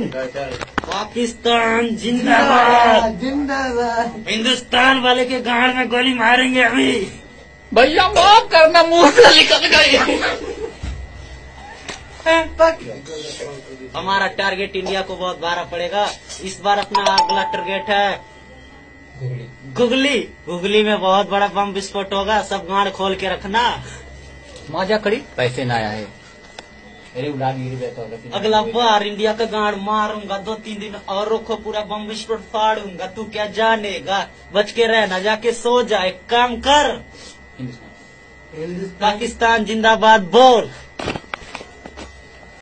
पाकिस्तान जिंदाबाद जिंदाबाद। हिंदुस्तान वाले के गाड़ में गोली मारेंगे अभी। भैया माफ करना, मुंह से निकल गई। हमारा टारगेट इंडिया को बहुत भारा पड़ेगा। इस बार अपना अगला टारगेट है गुगली। गुगली में बहुत बड़ा बम विस्फोट होगा, सब गाड़ खोल के रखना। मजा करी, पैसे ना आए। अरे उड़ा अगला बार इंडिया का गाड़ मारूंगा, 2-3 दिन और रुको, पूरा बम विस्फोट फाड़ूंगा। तू क्या जानेगा, बच के रहना, जाके सो जा। एक काम कर, पाकिस्तान जिंदाबाद बोल।